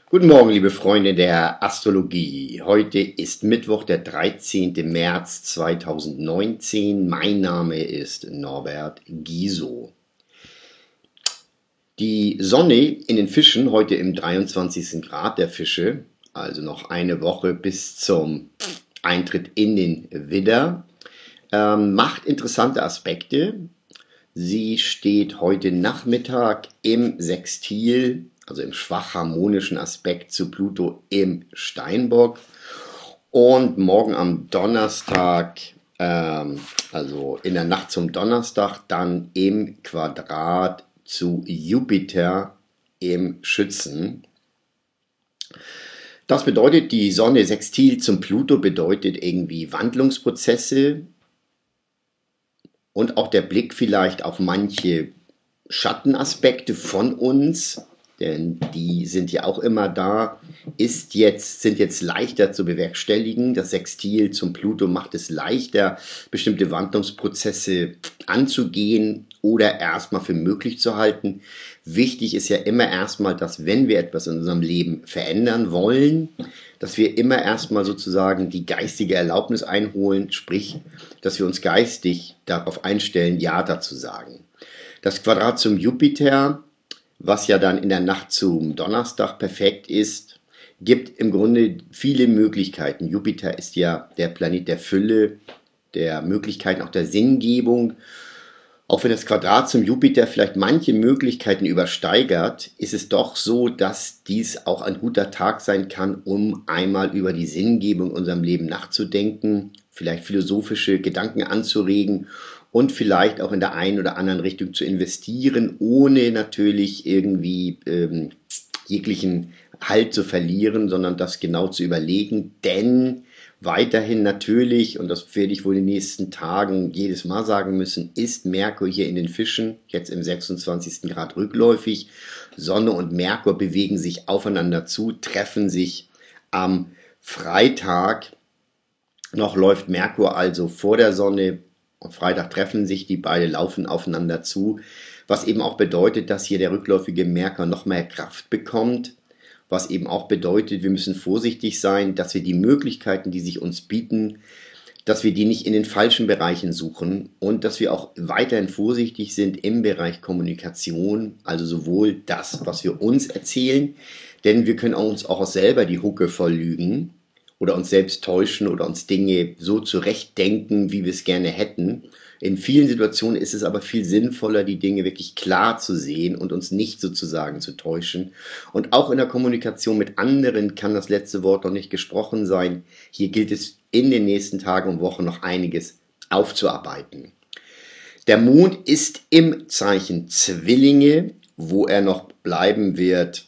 Guten Morgen, liebe Freunde der Astrologie. Heute ist Mittwoch, der 13. März 2019. Mein Name ist Norbert Giso. Die Sonne in den Fischen, heute im 23. Grad der Fische, also noch eine Woche bis zum Eintritt in den Widder, macht interessante Aspekte. Sie steht heute Nachmittag im Sextil, also im schwach harmonischen Aspekt zu Pluto im Steinbock, und morgen am Donnerstag, also in der Nacht zum Donnerstag, dann im Quadrat zu Jupiter im Schützen. Das bedeutet, die Sonne sextil zum Pluto bedeutet irgendwie Wandlungsprozesse und auch der Blick vielleicht auf manche Schattenaspekte von uns, denn die sind ja auch immer da, sind jetzt leichter zu bewerkstelligen. Das Sextil zum Pluto macht es leichter, bestimmte Wandlungsprozesse anzugehen oder erstmal für möglich zu halten. Wichtig ist ja immer erstmal, dass wenn wir etwas in unserem Leben verändern wollen, dass wir immer erstmal sozusagen die geistige Erlaubnis einholen, sprich, dass wir uns geistig darauf einstellen, Ja dazu sagen. Das Quadrat zum Jupiter, was ja dann in der Nacht zum Donnerstag perfekt ist, gibt im Grunde viele Möglichkeiten. Jupiter ist ja der Planet der Fülle, der Möglichkeiten, auch der Sinngebung. Auch wenn das Quadrat zum Jupiter vielleicht manche Möglichkeiten übersteigert, ist es doch so, dass dies auch ein guter Tag sein kann, um einmal über die Sinngebung in unserem Leben nachzudenken, vielleicht philosophische Gedanken anzuregen und vielleicht auch in der einen oder anderen Richtung zu investieren, ohne natürlich irgendwie jeglichen Halt zu verlieren, sondern das genau zu überlegen, denn weiterhin natürlich, und das werde ich wohl in den nächsten Tagen jedes Mal sagen müssen, ist Merkur hier in den Fischen, jetzt im 26. Grad rückläufig. Sonne und Merkur bewegen sich aufeinander zu, treffen sich am Freitag. Noch läuft Merkur also vor der Sonne. Am Freitag treffen sich die beiden, laufen aufeinander zu, was eben auch bedeutet, dass hier der rückläufige Merkur noch mehr Kraft bekommt. Was eben auch bedeutet, wir müssen vorsichtig sein, dass wir die Möglichkeiten, die sich uns bieten, dass wir die nicht in den falschen Bereichen suchen und dass wir auch weiterhin vorsichtig sind im Bereich Kommunikation, also sowohl das, was wir uns erzählen, denn wir können uns auch selber die Hucke voll lügen oder uns selbst täuschen oder uns Dinge so zurechtdenken, wie wir es gerne hätten. In vielen Situationen ist es aber viel sinnvoller, die Dinge wirklich klar zu sehen und uns nicht sozusagen zu täuschen. Und auch in der Kommunikation mit anderen kann das letzte Wort noch nicht gesprochen sein. Hier gilt es in den nächsten Tagen und Wochen noch einiges aufzuarbeiten. Der Mond ist im Zeichen Zwillinge, wo er noch bleiben wird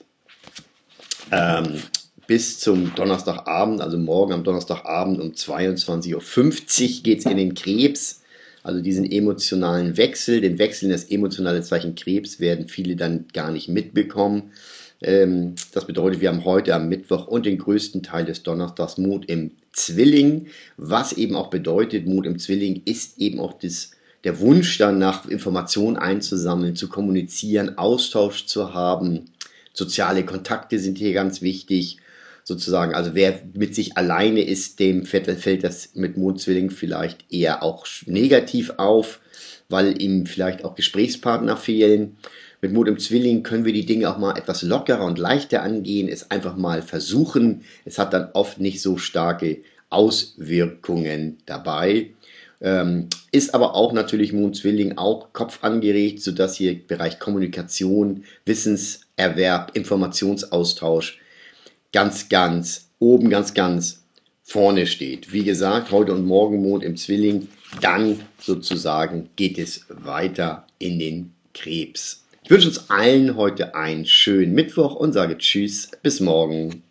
bis zum Donnerstagabend, also morgen am Donnerstagabend um 22:50 Uhr geht es in den Krebs. Also diesen emotionalen Wechsel, den Wechsel in das emotionale Zeichen Krebs werden viele dann gar nicht mitbekommen. Das bedeutet, wir haben heute am Mittwoch und den größten Teil des Donnerstags Mond im Zwilling, was eben auch bedeutet, Mond im Zwilling ist eben auch der Wunsch danach, Informationen einzusammeln, zu kommunizieren, Austausch zu haben. Soziale Kontakte sind hier ganz wichtig. Sozusagen, also wer mit sich alleine ist, dem fällt das mit Mondzwilling vielleicht eher auch negativ auf, weil ihm vielleicht auch Gesprächspartner fehlen. Mit Mond im Zwilling können wir die Dinge auch mal etwas lockerer und leichter angehen, es einfach mal versuchen. Es hat dann oft nicht so starke Auswirkungen dabei. Ist aber auch natürlich Mondzwilling auch kopfangeregt, sodass hier Bereich Kommunikation, Wissenserwerb, Informationsaustausch ganz oben, ganz vorne steht. Wie gesagt, heute und morgen Mond im Zwilling, dann sozusagen geht es weiter in den Krebs. Ich wünsche uns allen heute einen schönen Mittwoch und sage Tschüss, bis morgen.